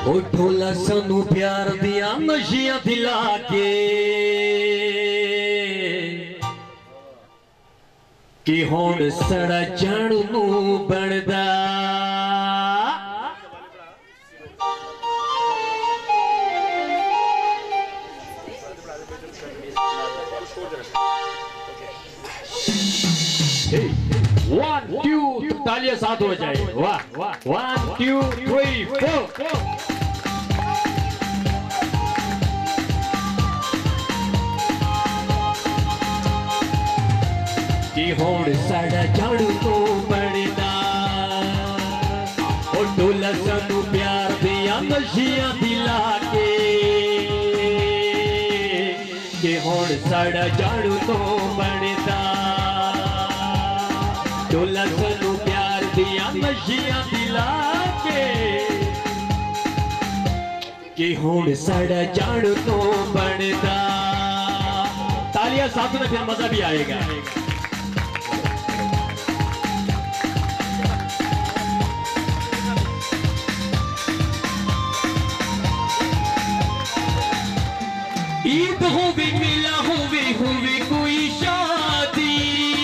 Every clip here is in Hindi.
ओ ढोला सानू प्यार दिया नशियां दिला के कि हुण सड़ा जान नू बनदा वन टू तालियां साथ हो जाए वाह वाह 1 2 3 4 कि हुण साड़ा झाड़ू तो बनदा ओ ढोला सानू प्यार दिया नशियां दिला के कि हुण साड़ा झाड़ू तो बनदा ढोला सानू प्यार दिया नशियां दिला के कि हुण साड़ा झाड़ू तो बनदा। तालियां साथ में फिर मजा भी आएगा। ईद होवे मिला होवे कोई शादी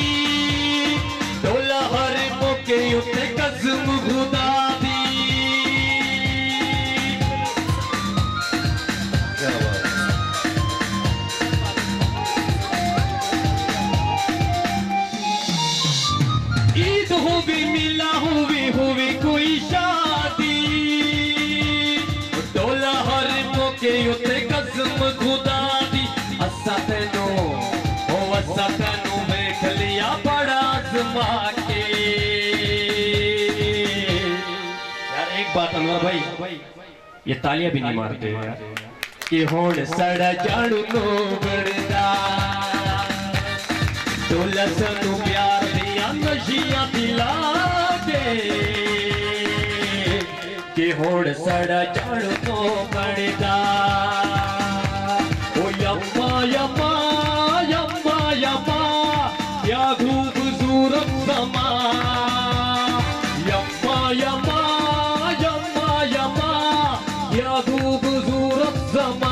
ढोला हर मौके उत्ते कसम खुदा दी ईद होवे मिला होवे कोई शादी ढोला हर मौके उत्ते कसम खुदा दी असा तेनू वेख लिया बड़ा आजमा के। यार एक बात अनवर भाई ये तालियां भी नहीं मारते यार कि हुण सड़ा झाड़ू तो बनदा ढोला सानू प्यार दिया नशियां दिला के कि हुण सड़ा झाड़ू तो बनदा। ओ यम्मा यम्मा यम्मा यम्मा क्या खूबसूरत समा यम्मा यम्मा यम्मा यम्मा क्या खूबसूरत समा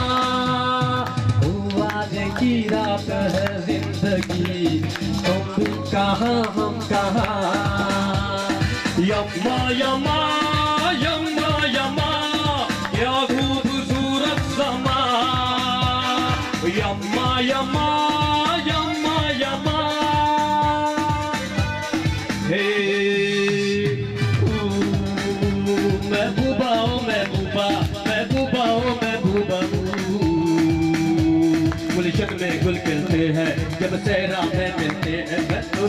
आज की रात है जिंदगी तुम कहाँ हम कहाँ यम्मा यम्मा यम्मा यम्मा क्या खूबसूरत समा यम्मा यम्मा यम्मा यम्मा हे महबूबा ओ महबूबा महबूबा ओ महबूबा गुलशन में गुल खिलते हैं जब सहरा में मिलते हैं मैं तो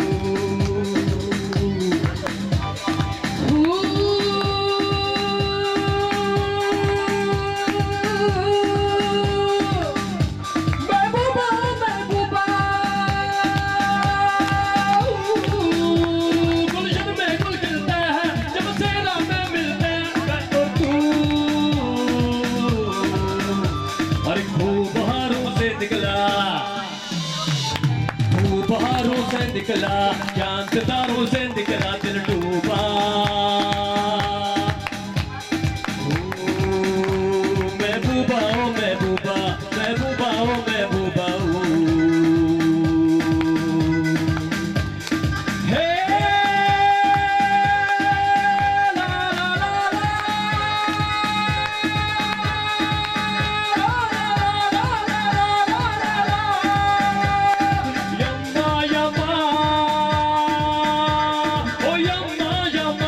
निकला चांद सितारों से निकला दिल डूबा महबूबा ओ महबूबा महबूबा ओ महबूबा हे यम्मा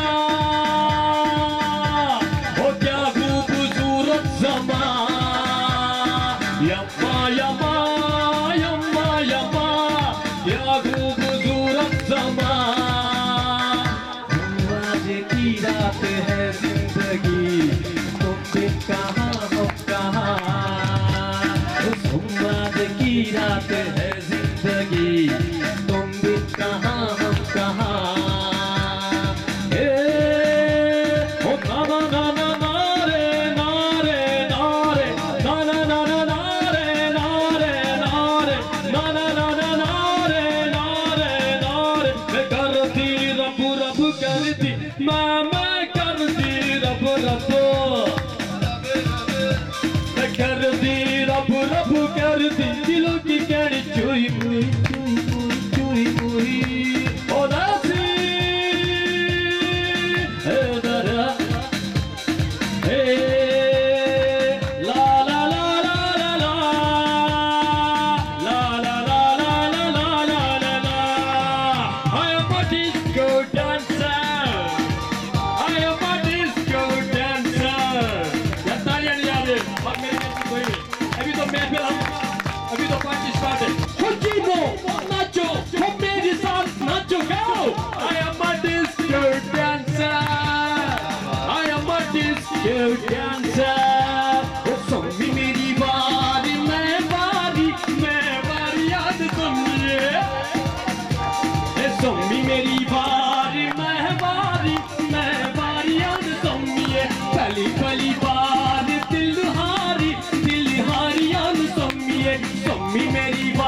क्यों डांसर सोमी मेरी बारी मैं बारी याद सुनिए सोमी मेरी बारी मैं बारी याद सुनिए पली पली बार दिल हारी याद सुनिए सोमी मेरी